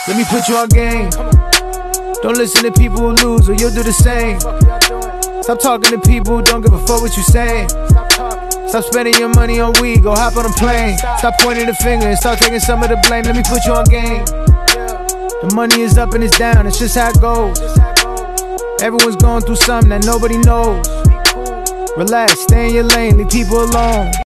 Let me put you on game. Don't listen to people who lose or you'll do the same. Stop talking to people who don't give a fuck what you saying. Stop spending your money on weed, go hop on a plane. Stop pointing the finger and start taking some of the blame. Let me put you on game. The money is up and it's down, it's just how it goes. Everyone's going through something that nobody knows. Relax, stay in your lane, leave people alone.